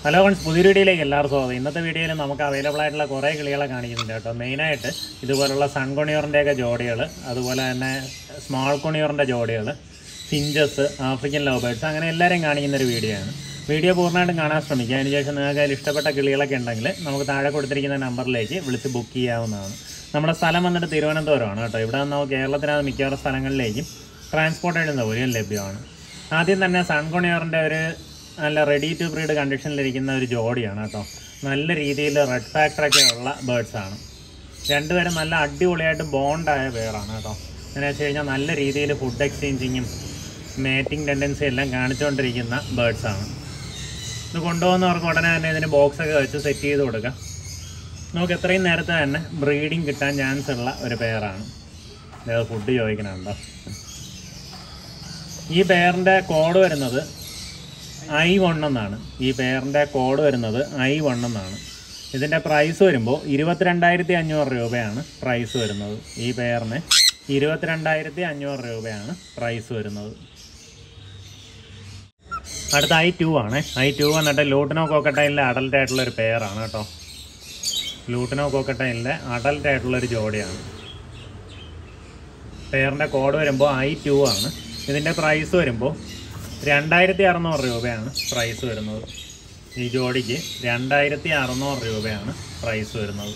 Hello friends, പുതിയ വീഡിയോയിലേക്ക് എല്ലാവർക്കും സ്വാഗതം. ഇന്നത്തെ വീഡിയോയിൽ നമുക്ക് അവൈലബിൾ ആയിട്ടുള്ള കുറേ കിളികളെ കാണിക്കുന്നുണ്ട് കേട്ടോ. മെയിനായിട്ട് ഇതുപോലുള്ള സൺകൊണിയറിൻ്റെയൊക്കെ ജോഡികൾ, അതുപോലെ തന്നെ സ്മാൾ കൊണിയറിൻ്റെ ജോഡികൾ, ഫിഞ്ചസ്, ആഫ്രിക്കൻ ലവ്ബേർഡ്സ്, അങ്ങനെ എല്ലാവരെയും കാണിക്കുന്നൊരു വീഡിയോ ആണ്. വീഡിയോ പൂർണ്ണമായിട്ടും കാണാൻ ശ്രമിക്കുക. അതിനുശേഷം നിങ്ങൾക്ക് അതിൽ ഇഷ്ടപ്പെട്ട കിളികളൊക്കെ ഉണ്ടെങ്കിൽ നമുക്ക് താഴെ കൊടുത്തിരിക്കുന്ന നമ്പറിലേക്ക് വിളിച്ച് ബുക്ക് ചെയ്യാവുന്നതാണ്. നമ്മുടെ സ്ഥലം വന്നിട്ട് തിരുവനന്തപുരമാണ് കേട്ടോ. ഇവിടെ നിന്ന് കേരളത്തിനകത്ത് മിക്കവാറും സ്ഥലങ്ങളിലേക്കും ട്രാൻസ്പോർട്ടേഷൻ സൗകര്യം ലഭ്യമാണ്. ആദ്യം തന്നെ സൺകൊണിയറിൻ്റെ ഒരു നല്ല റെഡി ടു ബ്രീഡ് കണ്ടീഷനിലിരിക്കുന്ന ഒരു ജോഡിയാണ് കേട്ടോ. നല്ല രീതിയിൽ റെഡ് ഫാക്ടറൊക്കെ ഉള്ള ബേർഡ്സാണ്. രണ്ടുപേരും നല്ല അടിപൊളിയായിട്ട് ബോണ്ടായ പേരാണ് കേട്ടോ. എന്നു വെച്ച് കഴിഞ്ഞാൽ നല്ല രീതിയിൽ ഫുഡ് എക്സ്ചേഞ്ചിങ്ങും മേറ്റിംഗ് ടെൻഡൻസി എല്ലാം കാണിച്ചുകൊണ്ടിരിക്കുന്ന ബേർഡ്സാണ്. ഇത് കൊണ്ടുപോകുന്നവർക്ക് ഉടനെ തന്നെ ഇതിന് ബോക്സൊക്കെ വെച്ച് സെറ്റ് ചെയ്ത് കൊടുക്കാം. നമുക്ക് എത്രയും നേരത്തെ തന്നെ ബ്രീഡിങ് കിട്ടാൻ ചാൻസ് ഉള്ള ഒരു പെയറാണ്. അതായത് ഫുഡ് ചോദിക്കണുണ്ടോ. ഈ പെയറിൻ്റെ കോഡ് വരുന്നത് I1 എന്നാണ്. ഈ പെയറിൻ്റെ കോഡ് വരുന്നത് I1 എന്നാണ്. ഇതിൻ്റെ പ്രൈസ് വരുമ്പോൾ 22,500 രൂപയാണ് പ്രൈസ് വരുന്നത്. ഈ പെയറിന് 22,500 രൂപയാണ് പ്രൈസ് വരുന്നത്. അടുത്ത I2 ആണ്. I2 വന്നിട്ട് ലൂട്ടിനോ കോക്കട്ടൈലിൻ്റെ അഡൽട്ട് ആയിട്ടുള്ളൊരു പെയറാണ് കേട്ടോ. ലൂട്ടിനോ കോക്കട്ടൈലിൻ്റെ അഡൽട്ട് ആയിട്ടുള്ളൊരു ജോഡിയാണ്. പെയറിൻ്റെ കോഡ് വരുമ്പോൾ I2 ആണ്. ഇതിൻ്റെ പ്രൈസ് വരുമ്പോൾ 2,600 രൂപയാണ് പ്രൈസ് വരുന്നത്. ഈ ജോഡിക്ക് 2,600 രൂപയാണ് പ്രൈസ് വരുന്നത്.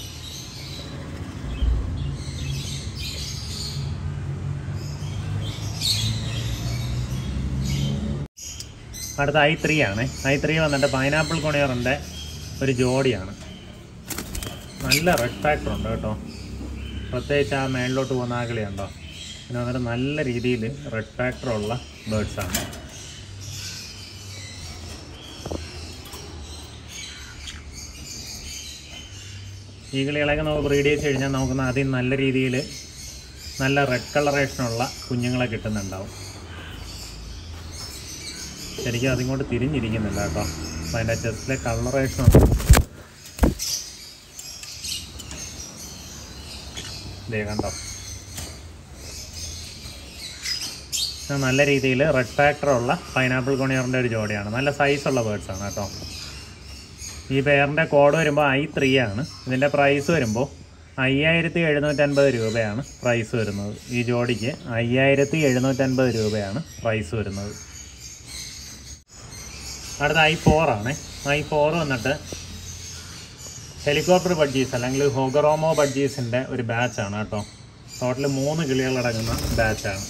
അടുത്ത I3 ആണ്. I3 വന്നിട്ട് പൈനാപ്പിൾ കൊണിയറിൻ്റെ ഒരു ജോഡിയാണ്. നല്ല റെഡ് ഫാക്ടർ ഉണ്ട് കേട്ടോ. പ്രത്യേകിച്ച് ആ മേളിലോട്ട് പോകുന്ന ആ കിളിയുണ്ടോ, പിന്നെ വന്നിട്ട് നല്ല രീതിയിൽ റെഡ് ഫാക്ടറുള്ള ബേർഡ്സാണ്. ഈ കിളികളൊക്കെ നമുക്ക് ബ്രീഡ് ചെയ്ത് കഴിഞ്ഞാൽ നമുക്ക് ആദ്യം നല്ല രീതിയിൽ നല്ല റെഡ് കളറേഷനുള്ള കുഞ്ഞുങ്ങളെ കിട്ടുന്നുണ്ടാവും. ശരിക്കും അതിങ്ങോട്ട് തിരിഞ്ഞിരിക്കുന്നില്ല കേട്ടോ. അപ്പം അതിൻ്റെ ചെസ്റ്റിലെ കളറേഷനുണ്ട്. ഇതേ കണ്ടോ, നല്ല രീതിയിൽ റെഡ് ഫാക്ടറുള്ള പൈനാപ്പിൾ കൊണിയറിൻ്റെ ഒരു ജോഡിയാണ്. നല്ല സൈസുള്ള ബേർഡ്സാണ് കേട്ടോ. ഈ പെയറിൻ്റെ കോഡ് വരുമ്പോൾ I3 ആണ്. ഇതിൻ്റെ പ്രൈസ് വരുമ്പോൾ 5,750 രൂപയാണ് പ്രൈസ് വരുന്നത്. ഈ ജോഡിക്ക് 5,750 രൂപയാണ് പ്രൈസ് വരുന്നത്. അടുത്ത I4 ആണ്. I4 വന്നിട്ട് ഹെലികോപ്റ്റർ ബഡ്ജീസ് അല്ലെങ്കിൽ ഹോഗറോമോ ബഡ്ജീസിൻ്റെ ഒരു ബാച്ചാണ് കേട്ടോ. ടോട്ടൽ 3 കിളികളടങ്ങുന്ന ബാച്ചാണ്.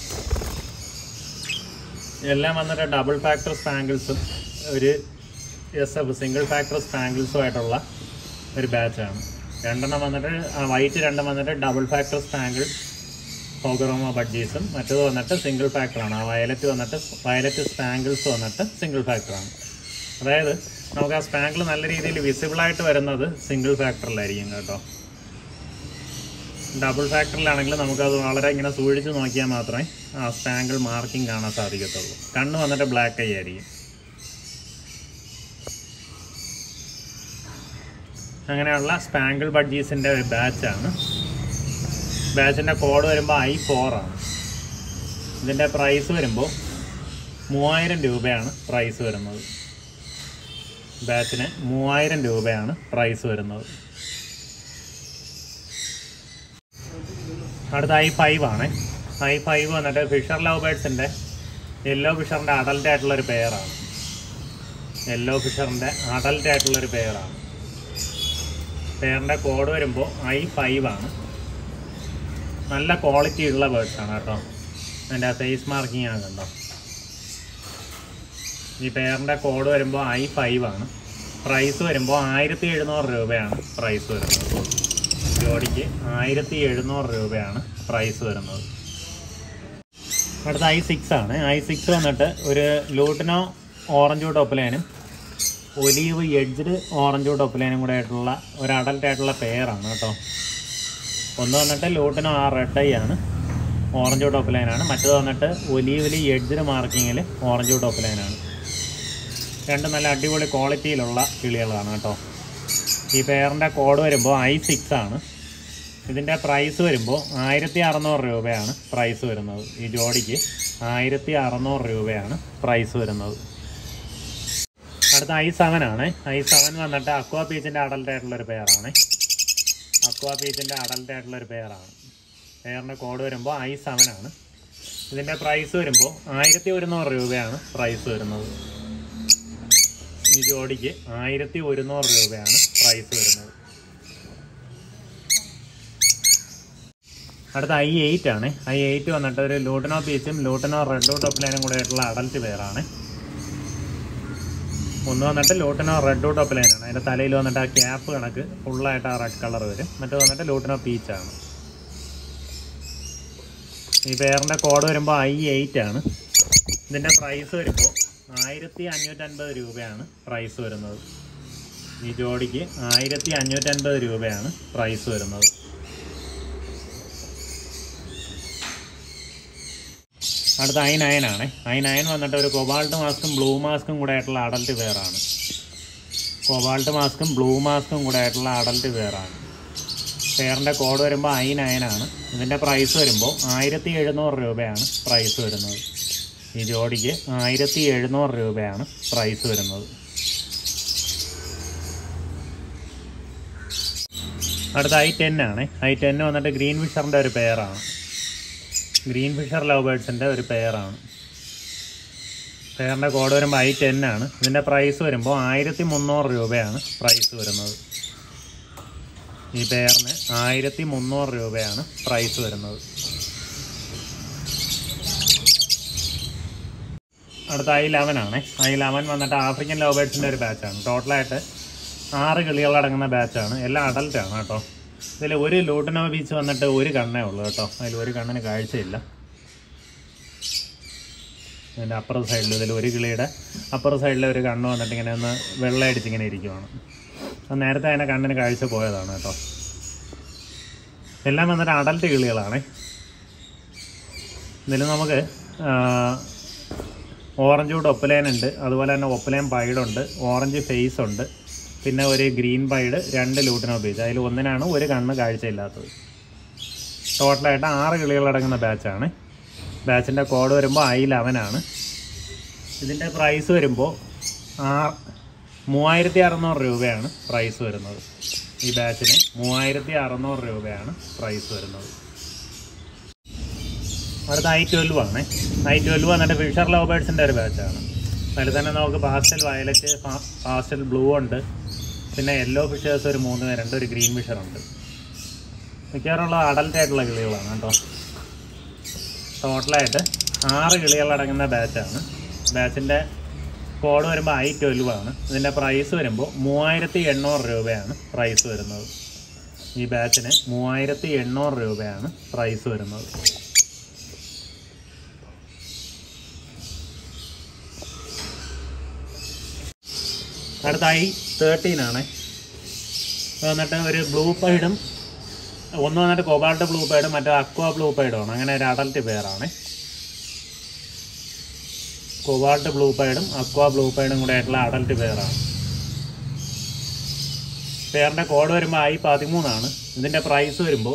എല്ലാം വന്നിട്ട് ഡബിൾ ഫാക്ടർ സ്പാങ്കിൾസും ഒരു SF സിംഗിൾ ഫാക്ടർ സ്പാങ്കിൾസുമായിട്ടുള്ള ഒരു ബാച്ചാണ്. 2 വന്നിട്ട് വൈറ്റ്, 2 വന്നിട്ട് ഡബിൾ ഫാക്ടർ സ്പാങ്കിൾ ഹോഗറോമോ ബഡ്ജീസും, മറ്റേത് വന്നിട്ട് സിംഗിൾ ഫാക്ടറാണ്. ആ വയലറ്റ് സ്പാങ്കിൾസ് വന്നിട്ട് സിംഗിൾ ഫാക്ടറാണ്. അതായത് നമുക്ക് ആ സ്പാങ്കിൾ നല്ല രീതിയിൽ വിസിബിളായിട്ട് വരുന്നത് സിംഗിൾ ഫാക്ടറിലായിരിക്കും കേട്ടോ. ഡബിൾ ഫാക്ടറിലാണെങ്കിൽ നമുക്കത് വളരെ ഇങ്ങനെ സൂക്ഷിച്ച് നോക്കിയാൽ മാത്രമേ ആ സ്പാങ്കിൾ മാർക്കിംഗ് കാണാൻ സാധിക്കത്തുള്ളൂ. കണ്ണ് വന്നിട്ട് ബ്ലാക്ക് ഐ ആയിരിക്കും. അങ്ങനെയുള്ള സ്പാങ്കിൾ ബഡ്ജീസിൻ്റെ ഒരു ബാച്ചാണ്. ബാച്ചിൻ്റെ കോഡ് വരുമ്പോൾ I4 ആണ്. ഇതിൻ്റെ പ്രൈസ് വരുമ്പോൾ 3,000 രൂപയാണ് പ്രൈസ് വരുന്നത്. ബാച്ചിന് 3,000 രൂപയാണ് പ്രൈസ് വരുന്നത്. അടുത്ത I5 ആണ്. I5 വന്നിട്ട് ഫിഷർ ലവ് ബേർഡ്സിൻ്റെ യെല്ലോ ഫിഷറിൻ്റെ അഡൽട്ട് ആയിട്ടുള്ളൊരു പെയറാണ്. യെല്ലോ ഫിഷറിൻ്റെ അഡൽട്ട് ആയിട്ടുള്ളൊരു പെയറാണ്. പെയറിൻ്റെ കോഡ് വരുമ്പോൾ I5 ആണ്. നല്ല ക്വാളിറ്റി ഉള്ള ബേർഡ്സാണ് കേട്ടോ. അതിൻ്റെ ആ ഫേസ് മാർക്കിംഗ് ആണ് കണ്ടോ. ഈ പെയറിൻ്റെ കോഡ് വരുമ്പോൾ I5 ആണ്. പ്രൈസ് വരുമ്പോൾ 1,700 രൂപയാണ് പ്രൈസ് വരുന്നത്. ജോഡിക്ക് 1,700 രൂപയാണ് പ്രൈസ് വരുന്നത്. അടുത്ത I6 ആണ്. I6 വന്നിട്ട് ഒരു ലൂട്ടിനോ ഓറഞ്ച് ടോപ്പിലേനും ഒലീവ് എഡ്ജ്ഡ് ഓറഞ്ച് ടോപ്പിലേനും കൂടെ ആയിട്ടുള്ള ഒരു അഡൽട്ട് ആയിട്ടുള്ള പെയറാണ് കേട്ടോ. ഒന്ന് വന്നിട്ട് ലൂട്ടിനോ ആ റെഡ് ഐ ആണ്, ഓറഞ്ച് ടോപ്പിലൈനാണ്. മറ്റേത് വന്നിട്ട് ഒലീവിൽ എഡ്ജ്ഡ് മാർക്കിങ്ങിൽ ഓറഞ്ച് ടോപ്പിലൈനാണ്. രണ്ടും നല്ല അടിപൊളി ക്വാളിറ്റിയിലുള്ള കിളികളാണ് കേട്ടോ. ഈ പെയറിൻ്റെ കോഡ് വരുമ്പോൾ I6 ആണ്. ഇതിൻ്റെ പ്രൈസ് വരുമ്പോൾ 1,600 രൂപയാണ് പ്രൈസ് വരുന്നത്. ഈ ജോഡിക്ക് 1,600 രൂപയാണ് പ്രൈസ് വരുന്നത്. അടുത്ത i7 ആണ്. i7 വന്നിട്ട് അക്വാ പീച്ചിൻ്റെ അഡൽട്ട് ആയിട്ടുള്ളൊരു പെയറാണ്. അക്വാ പീച്ചിൻ്റെ അഡൽട്ട് ആയിട്ടുള്ളൊരു പെയറാണ്. പെയറിൻ്റെ കോഡ് വരുമ്പോൾ i7 ആണ്. ഇതിൻ്റെ പ്രൈസ് വരുമ്പോൾ 1100 രൂപയാണ് പ്രൈസ് വരുന്നത്. ഈ ജോഡിക്ക് 1100 രൂപയാണ് പ്രൈസ് വരുന്നത്. അടുത്ത i8 ആണ്. i8 വന്നിട്ട് ഒരു ലൂട്ടനോ പീച്ചും ലൂട്ടനോ റെഡ് ടോപ്പ്ലൈനും കൂടെ ആയിട്ടുള്ള അഡൽട്ട് പെയറാണ്. ഒന്ന് വന്നിട്ട് ലൂട്ടനോ റെഡ് ടോപ്പ്ലൈനാണ്. അതിൻ്റെ തലയിൽ വന്നിട്ട് ആ ക്യാപ്പ് കണക്ക് ഫുള്ളായിട്ട് ആ റെഡ് കളർ വരും. മറ്റേ വന്നിട്ട് ലൂട്ടനോ പീച്ചാണ്. ഈ പെയറിൻ്റെ കോഡ് വരുമ്പോൾ i8 ആണ്. ഇതിൻ്റെ പ്രൈസ് വരുമ്പോൾ 1550 രൂപയാണ് പ്രൈസ് വരുന്നത്. ഈ ജോഡിക്ക് 1550 രൂപയാണ് പ്രൈസ് വരുന്നത്. അടുത്ത i9 ആണ്. i9 വന്നിട്ട് ഒരു കൊബാൾട്ട് മാസ്കും ബ്ലൂ മാസ്കും കൂടെ ആയിട്ടുള്ള അഡൽട്ട് പെയറാണ്. കൊബാൾട്ട് മാസ്കും ബ്ലൂ മാസ്കും കൂടെ ആയിട്ടുള്ള അഡൽട്ട് പെയറാണ്. പെയറിൻ്റെ കോഡ് വരുമ്പോൾ i9 ആണ്. ഇതിൻ്റെ പ്രൈസ് വരുമ്പോൾ 1700 രൂപയാണ് പ്രൈസ് വരുന്നത്. ഈ ജോഡിക്ക് 1700 രൂപയാണ് പ്രൈസ് വരുന്നത്. അടുത്ത i10 ആണ്. i10 വന്നിട്ട് ഗ്രീൻ ഫിഷറിൻ്റെ ഒരു പെയറാണ്. ഗ്രീൻ ഫിഷർ ലവ് ബേർഡ്സിൻ്റെ ഒരു പെയറാണ്. പെയറിൻ്റെ കോഡ് വരുമ്പോൾ i10 ആണ്. ഇതിൻ്റെ പ്രൈസ് വരുമ്പോൾ 1300 രൂപയാണ് പ്രൈസ് വരുന്നത്. ഈ പെയറിന് 1300 രൂപയാണ് പ്രൈസ് വരുന്നത്. അടുത്ത i11 ആണ്. i11 വന്നിട്ട് ആഫ്രിക്കൻ ലവ് ബേർഡ്സിൻ്റെ ഒരു ബാച്ചാണ്. ടോട്ടലായിട്ട് 6 കിളികളടങ്ങുന്ന ബാച്ചാണ്. എല്ലാം അഡൽട്ടാണ് കേട്ടോ. ഇതിൽ ഒരു ലൂട്ടനോ ബീച്ച് വന്നിട്ട് ഒരു കണ്ണേ ഉള്ളൂ കേട്ടോ. അതിൽ ഒരു കണ്ണിന് കാഴ്ചയില്ല. ഇതിൻ്റെ അപ്പുറ സൈഡിൽ ഇതിൽ ഒരു കിളിയുടെ അപ്പുറ സൈഡിൽ ഒരു കണ്ണ് വന്നിട്ട് ഇങ്ങനെ ഒന്ന് വെള്ളയടിച്ചിങ്ങനെ ഇരിക്കുവാണ്. അത് നേരത്തെ അതിനെ കണ്ണിന് കാഴ്ച പോയതാണ് കേട്ടോ. എല്ലാം വന്നിട്ട് അഡൽട്ട് കിളികളാണ്. ഇതിൽ നമുക്ക് ഓറഞ്ച് വുഡ് ഒപ്പലൈൻ ഉണ്ട്, അതുപോലെ തന്നെ ഒപ്പലൈൻ പൈഡുണ്ട്, ഓറഞ്ച് ഫേസ് ഉണ്ട്, പിന്നെ ഒരു ഗ്രീൻ പൈഡ്, 2 ലൂട്ടനോ ബീച്ച്. അതിൽ ഒന്നിനാണ് ഒരു കണ്ണ് കാഴ്ചയില്ലാത്തത്. ടോട്ടലായിട്ട് 6 കിളികളടങ്ങുന്ന ബാച്ചാണ്. ബാച്ചിൻ്റെ കോഡ് വരുമ്പോൾ i11 ആണ്. ഇതിൻ്റെ പ്രൈസ് വരുമ്പോൾ 3600 രൂപയാണ് പ്രൈസ് വരുന്നത്. ഈ ബാച്ചിന് 3600 രൂപയാണ് പ്രൈസ് വരുന്നത്. അടുത്ത i12 ആണ്. i12 വന്നിട്ട് ഫിഷർ ലവ് ബേർഡ്സിൻ്റെ ഒരു ബാച്ചാണ്. അതിൽ തന്നെ നമുക്ക് പാസ്റ്റൽ വയലറ്റ്, പാസ്റ്റൽ ബ്ലൂ ഉണ്ട്, പിന്നെ യെല്ലോ ഫിഷേഴ്സ് ഒരു 3 പേരുണ്ട്, ഒരു ഗ്രീൻ ഫിഷറുണ്ട്. മിക്കവാറുള്ള അഡൽട്ടായിട്ടുള്ള കിളികളാണ് കേട്ടോ. ടോട്ടലായിട്ട് 6 കിളികളടങ്ങുന്ന ബാച്ചാണ്. ബാച്ചിൻ്റെ കോഡ് വരുമ്പോൾ i12 ആണ്. ഇതിൻ്റെ പ്രൈസ് വരുമ്പോൾ 3800 രൂപയാണ് പ്രൈസ് വരുന്നത്. ഈ ബാച്ചിന് 3800 രൂപയാണ് പ്രൈസ് വരുന്നത്. അടുത്ത i13 ആണ്. വന്നിട്ട് ഒരു ബ്ലൂ പൈഡും ഒന്ന് വന്നിട്ട് കൊബാൾട്ട് ബ്ലൂ പൈഡും മറ്റേ അക്വാ ബ്ലൂ പൈഡുമാണ്. അങ്ങനെ ഒരു അഡൽട്ട് പെയറാണ്. കൊബാൾട്ട് ബ്ലൂ പൈഡും അക്വാ ബ്ലൂ പൈഡും കൂടെ ആയിട്ടുള്ള അഡൽട്ട് പെയറാണ്. പെയറിൻ്റെ കോഡ് വരുമ്പോൾ i13 ആണ്. ഇതിൻ്റെ പ്രൈസ് വരുമ്പോൾ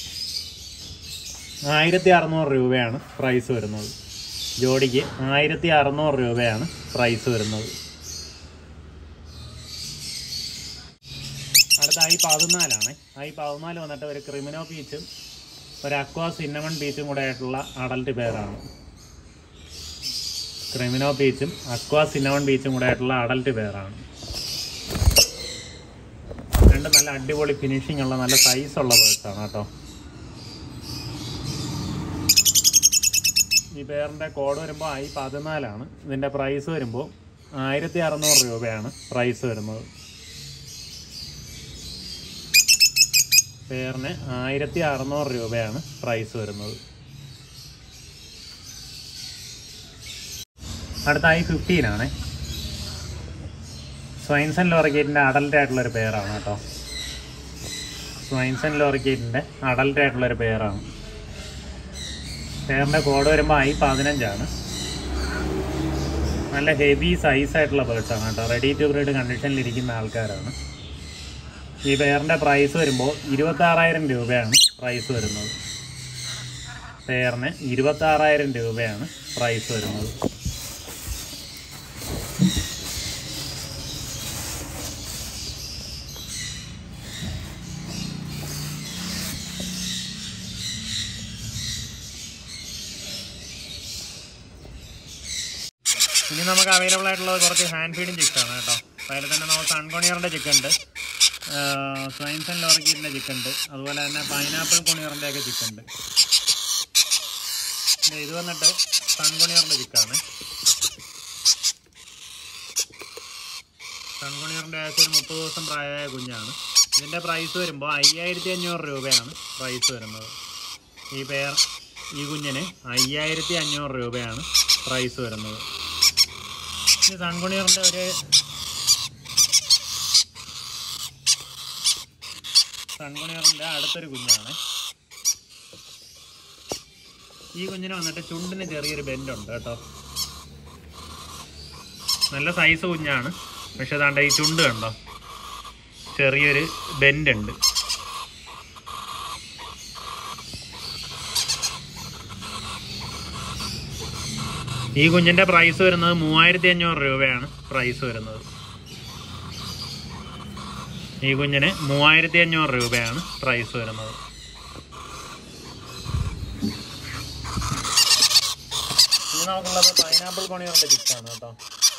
1600 രൂപയാണ് പ്രൈസ് വരുന്നത്. ജോഡിക്ക് 1600 രൂപയാണ് പ്രൈസ് വരുന്നത്. അടുത്ത i14 ആണ്. i14 വന്നിട്ട് ഒരു ക്രിമിനോ പീച്ചും ഒരു അക്വാ സിന്നമൺ പീച്ചും കൂടെ ആയിട്ടുള്ള അഡൽട്ട് പെയറാണ്. ക്രിമിനോ പീച്ചും അക്വാ സിന്നമൺ പീച്ചും കൂടെ ആയിട്ടുള്ള അഡൽട്ട് പെയറാണ്. രണ്ട് നല്ല അടിപൊളി ഫിനിഷിംഗ് ഉള്ള നല്ല സൈസുള്ള ബേർഡ്സാണ് കേട്ടോ. ഈ പെയറിൻ്റെ കോഡ് വരുമ്പോൾ i14 ആണ്. ഇതിൻ്റെ പ്രൈസ് വരുമ്പോൾ 1600 രൂപയാണ് പ്രൈസ് വരുന്നത്. പെയറിന് 1600 രൂപയാണ് പ്രൈസ് വരുന്നത്. അടുത്ത i15 ആണ്. സ്വൈൻസൺ ലോറിക്കേറ്റിൻ്റെ അഡൽട്ട് ആയിട്ടുള്ളൊരു പെയറാണ് കേട്ടോ. സ്വൈൻസൺ ലോറിക്കേറ്റിൻ്റെ അഡൽട്ട് ആയിട്ടുള്ളൊരു പെയറാണ്. പെയറിൻ്റെ കോഡ് വരുമ്പോൾ i15 ആണ്. നല്ല ഹെവി സൈസായിട്ടുള്ള ബേർഡ്സാണ് കേട്ടോ. റെഡി ടു ബ്രീഡ് കണ്ടീഷനിലിരിക്കുന്ന ആൾക്കാരാണ്. ഈ പെയറിൻ്റെ പ്രൈസ് വരുമ്പോൾ 26000 രൂപയാണ് പ്രൈസ് വരുന്നത്. പെയറിന് 26000 രൂപയാണ് പ്രൈസ് വരുന്നത്. ഇനി നമുക്ക് അവൈലബിൾ ആയിട്ടുള്ളത് കുറച്ച് ഹാൻഡ് ഫീഡിങ് ചിക്സാണ് കേട്ടോ. അപ്പോൾ അതിൽ തന്നെ നമുക്ക് സൺകൊണിയറിൻ്റെ ചിക്കുണ്ട്, സ്വൈൻസ് ആൻഡ് ലോറിക്കീറ്റിൻ്റെ ചിക്കുണ്ട്, അതുപോലെ തന്നെ പൈനാപ്പിൾ കൊണിയറിൻ്റെ ഒക്കെ ചിക്കുണ്ട്. ഇത് വന്നിട്ട് സൺകൊണിയറിൻ്റെ ചിക്കാണ്. സൺകൊണിയറിൻ്റെ ഏകദേശം ഒരു 30 ദിവസം പ്രായമായ കുഞ്ഞാണ്. ഇതിൻ്റെ പ്രൈസ് വരുമ്പോൾ 5500 രൂപയാണ് പ്രൈസ് വരുന്നത്. ഈ പെയർ ഈ കുഞ്ഞിന് 5500 രൂപയാണ് പ്രൈസ് വരുന്നത്. ഇത് സൺകൊണിയറിൻ്റെ അടുത്തൊരു കുഞ്ഞാണ്. ഈ കുഞ്ഞിന് വന്നിട്ട് ചുണ്ടിന് ചെറിയൊരു ബെൻഡുണ്ട് കേട്ടോ. നല്ല സൈസ് കുഞ്ഞാണ്, പക്ഷെ അതാണ്ട് ഈ ചുണ്ട് കണ്ടോ, ചെറിയൊരു ബെൻഡുണ്ട്. ഈ കുഞ്ഞിൻ്റെ പ്രൈസ് വരുന്നത് 3500 രൂപയാണ് പ്രൈസ് വരുന്നത്. ഈ കുഞ്ഞിന് 3500 രൂപയാണ് പ്രൈസ് വരുന്നത്. ഇത് നമുക്കുള്ളത് പൈനാപ്പിൾ കൊണിയറിൻ്റെ ചിക്കാണ് കേട്ടോ.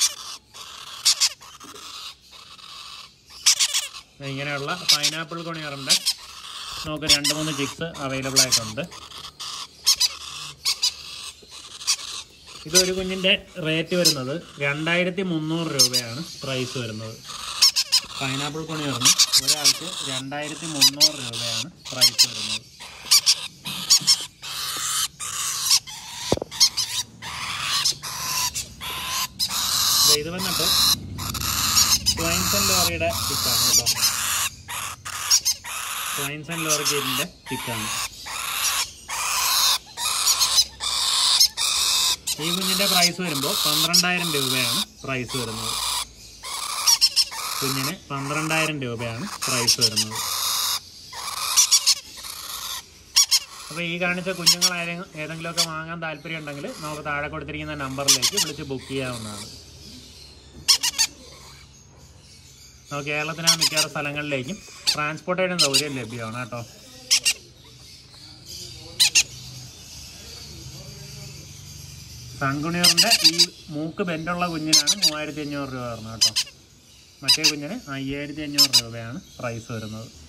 ഇങ്ങനെയുള്ള പൈനാപ്പിൾ കൊണിയറിൻ്റെ നമുക്ക് 2-3 ചിക്സ് അവൈലബിൾ ആയിട്ടുണ്ട്. ഇതൊരു കുഞ്ഞിൻ്റെ റേറ്റ് വരുന്നത് 2300 രൂപയാണ് പ്രൈസ് വരുന്നത്. പൈനാപ്പിൾ കൊണിയറിന് ഒരാൾക്ക് 2300 രൂപയാണ് പ്രൈസ് വരുന്നത്. ഇത് വന്നിട്ട് സ്വൈൻസ് ആൻഡ് ലോറിയുടെ ചിക്കാണ് കേട്ടോ. സ്വൈൻസ് ആൻഡ് ലോറിക്കേറ്റിൻ്റെ ചിക്കാണ്. ഈ കുഞ്ഞിൻ്റെ പ്രൈസ് വരുമ്പോൾ 12000 രൂപയാണ് പ്രൈസ് വരുന്നത്. കുഞ്ഞിന് 12000 രൂപയാണ് പ്രൈസ് വരുന്നത്. അപ്പോൾ ഈ കാണിച്ച കുഞ്ഞുങ്ങൾ ഏതെങ്കിലുമൊക്കെ വാങ്ങാൻ താല്പര്യം ഉണ്ടെങ്കിൽ നമുക്ക് താഴെ കൊടുത്തിരിക്കുന്ന നമ്പറിലേക്ക് വിളിച്ച് ബുക്ക് ചെയ്യാവുന്നതാണ്. നമുക്ക് കേരളത്തിനാ മിക്കവാറും സ്ഥലങ്ങളിലേക്കും ട്രാൻസ്പോർട്ടേഷൻ സൗകര്യം ലഭ്യമാണ് കേട്ടോ. സൺകൊണിയറിൻ്റെ ഈ മൂക്ക് ബെൻഡുള്ള കുഞ്ഞിനാണ് 3500 രൂപ വരുന്നത് കേട്ടോ. മറ്റേ കുഞ്ഞിന് 5500 രൂപയാണ് പ്രൈസ് വരുന്നത്.